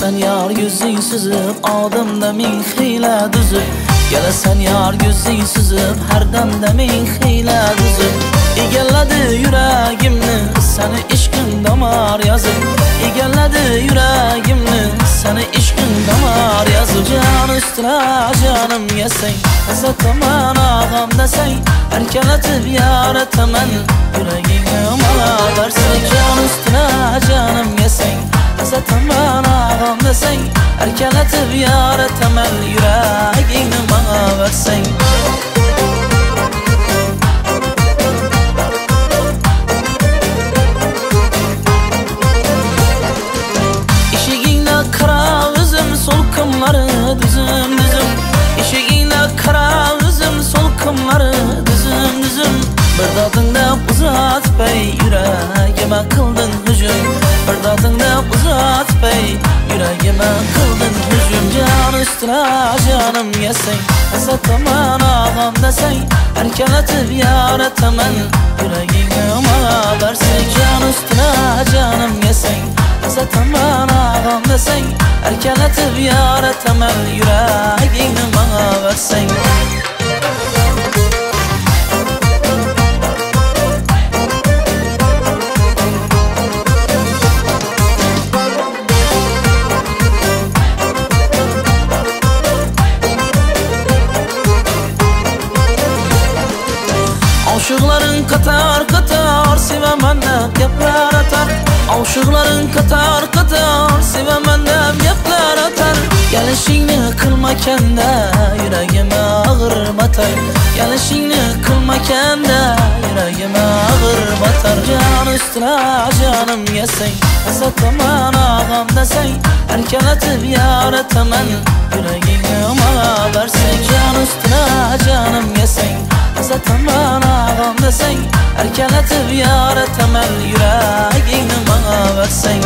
Gelasan yar yüzün süzüp adımda min hile düzüp Gelasan yar yüzün süzüp her demde min hile düzüp İgelledi yüreğimni seni işkin damar yazıp İgelledi yüreğimni seni işkin damar yazıp Can üstüne canım yesen Azataman ağam desen Erkeletip yar etemen yüreğini bana versen Can üstüne canım yesen Azataman ağam desen Erkeletip yar etemen yüreğini bana versen Solkumları düzüm düzüm İşiğine kara üzüm solkumları düzüm düzüm Bir dadında uzat bey yüreğime kıldın hücum Bir dadında uzat bey yüreğime kıldın hücum Can üstüne canım yesen Azataman ağam desen Erkeletip yar etemen yüreğine bana versen Can üstüne canım yesen Azataman ağam desen Erkeletip yar etemen yüreğini bana versen Aşıkların katar katar sevemenden yaplar atar Aşıkların katar katar sevemenden yaplar atar Gelişini kılma kende yüreğime ağır batar Gelişini kılma kende yüreğime ağır batar Can üstüne canım yesen Azataman ağam desen Erkeletip yar etemen yüreğini bana versen Can üstüne canım yesen Azataman ağam desen Erkeletip yar etemen yüreğini bana versen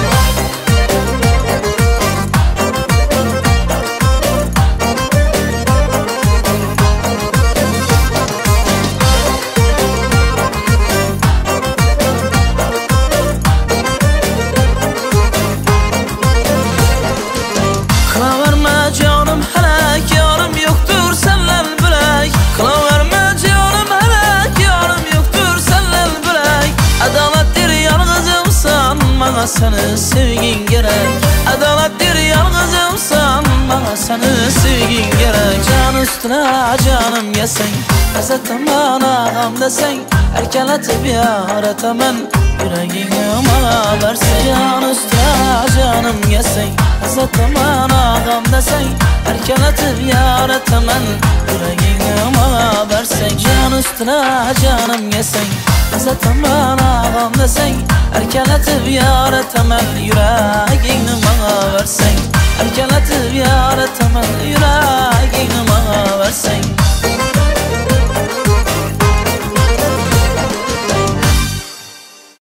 Kıla verme canım helak yarım yoktur senden bülek Kıla verme canım helak yarım yoktur senden bülek Adalettir yalnızımsan bana seni sevgin gerek Adalettir yalnızımsan bana seni sevgin gerek Can üstüne canım yesen Azataman ağam desen Erkeletip yar etemen yüreğini bana versen Can üstüne canım yesen Azataman ağam desen Erkeletip yar etemen yüreğini bana versen Can üstüne canım yesen Azataman ağam desen Erkeletip yar etemen yüreğini bana versen Erkeletip yar etemen yüreğini